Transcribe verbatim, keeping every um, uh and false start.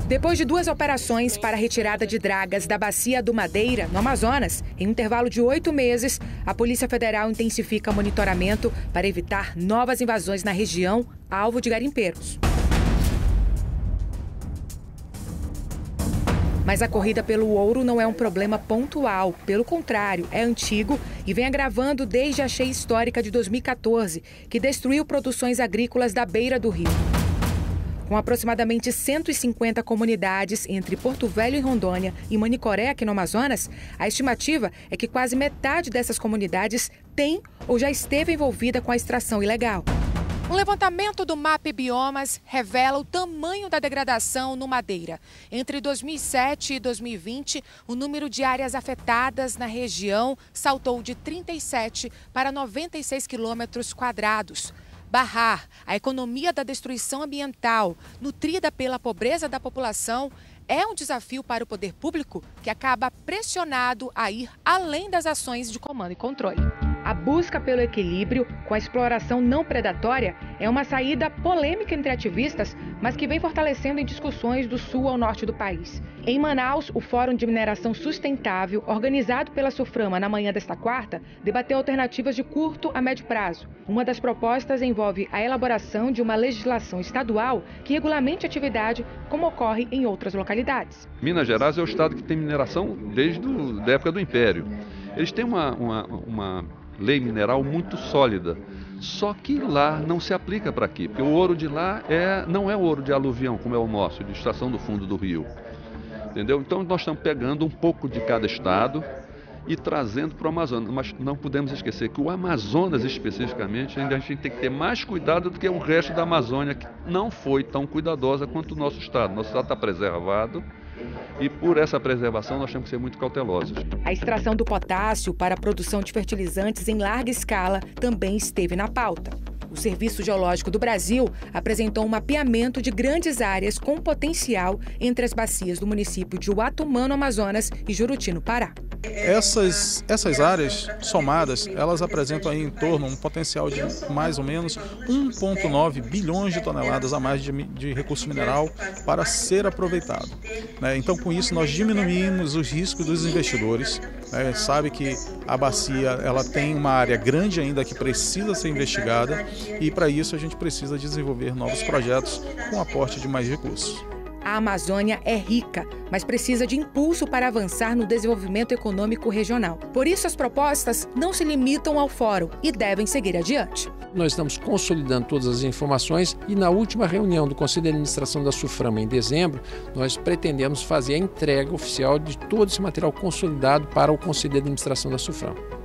Depois de duas operações para a retirada de dragas da Bacia do Madeira, no Amazonas, em um intervalo de oito meses, a Polícia Federal intensifica o monitoramento para evitar novas invasões na região, alvo de garimpeiros. Mas a corrida pelo ouro não é um problema pontual. Pelo contrário, é antigo e vem agravando desde a cheia histórica de dois mil e quatorze, que destruiu produções agrícolas da beira do rio. Com aproximadamente cento e cinquenta comunidades entre Porto Velho e Rondônia e Manicoré, aqui no Amazonas, a estimativa é que quase metade dessas comunidades tem ou já esteve envolvida com a extração ilegal. Um levantamento do MAP Biomas revela o tamanho da degradação no Madeira. Entre dois mil e sete e dois mil e vinte, o número de áreas afetadas na região saltou de trinta e sete para noventa e seis quilômetros quadrados. Barrar a economia da destruição ambiental, nutrida pela pobreza da população, é um desafio para o poder público que acaba pressionado a ir além das ações de comando e controle. A busca pelo equilíbrio com a exploração não predatória é uma saída polêmica entre ativistas, mas que vem fortalecendo em discussões do sul ao norte do país. Em Manaus, o Fórum de Mineração Sustentável, organizado pela SUFRAMA na manhã desta quarta, debateu alternativas de curto a médio prazo. Uma das propostas envolve a elaboração de uma legislação estadual que regulamente a atividade, como ocorre em outras localidades. Minas Gerais é o estado que tem mineração desde a época do Império. Eles têm uma, uma, uma lei mineral muito sólida, só que lá não se aplica para aqui, porque o ouro de lá é, não é ouro de aluvião, como é o nosso, de extração do fundo do rio. Entendeu? Então nós estamos pegando um pouco de cada estado e trazendo para o Amazonas, mas não podemos esquecer que o Amazonas especificamente, ainda a gente tem que ter mais cuidado do que o resto da Amazônia, que não foi tão cuidadosa quanto o nosso estado. Nosso estado está preservado. E por essa preservação nós temos que ser muito cautelosos. A extração do potássio para a produção de fertilizantes em larga escala também esteve na pauta. O Serviço Geológico do Brasil apresentou um mapeamento de grandes áreas com potencial entre as bacias do município de Uatumã, no Amazonas, e Juruti, no Pará. Essas, essas áreas somadas, elas apresentam aí em torno um potencial de mais ou menos um vírgula nove bilhões de toneladas a mais de, de recurso mineral para ser aproveitado. Né? Então, com isso, nós diminuímos os riscos dos investidores. Né? Sabe que a bacia ela tem uma área grande ainda que precisa ser investigada e, para isso, a gente precisa desenvolver novos projetos com aporte de mais recursos. A Amazônia é rica, mas precisa de impulso para avançar no desenvolvimento econômico regional. Por isso, as propostas não se limitam ao fórum e devem seguir adiante. Nós estamos consolidando todas as informações e na última reunião do Conselho de Administração da SUFRAMA, em dezembro, nós pretendemos fazer a entrega oficial de todo esse material consolidado para o Conselho de Administração da SUFRAMA.